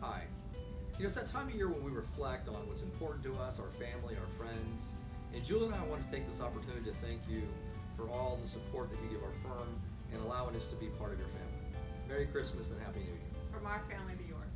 Hi. It's that time of year when we reflect on what's important to us, our family, our friends. And Julie and I want to take this opportunity to thank you for all the support that you give our firm and allowing us to be part of your family. Merry Christmas and Happy New Year. From our family to yours.